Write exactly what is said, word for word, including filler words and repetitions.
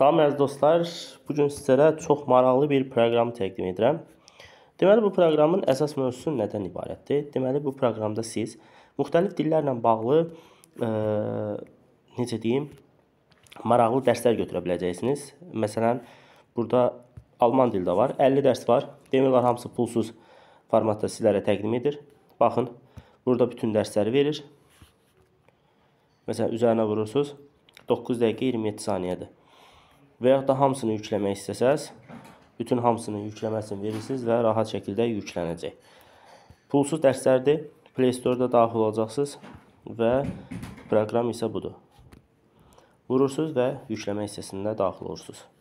Salam əziz dostlar, bugün sizlərə çox maraqlı bir proqram təqdim edirəm. Deməli, bu proqramın əsas mövzusu nədən ibarətdir? Deməli, bu proqramda siz müxtəlif dillərlə bağlı, e, necə deyim, maraqlı dərslər götürə biləcəksiniz. Məsələn, burada alman dildə var, əlli dərs var. Demək olar, hamısı pulsuz formatda sizlərə təqdim edir. Baxın, burada bütün dərsləri verir. Məsələn, üzərinə vurursunuz, doqquz dəqiqə iyirmi yeddi saniyədir. Və yaxud da hamısını yükləmək istəsəz, bütün hamısını yükləməsini verirsiniz və rahat şəkildə yüklənəcək. Pulsuz dərslərdir. Play Store-da daxil olacaqsınız və proqram isə budur. Vurursunuz və yükləmək hissəsində daxil olursunuz.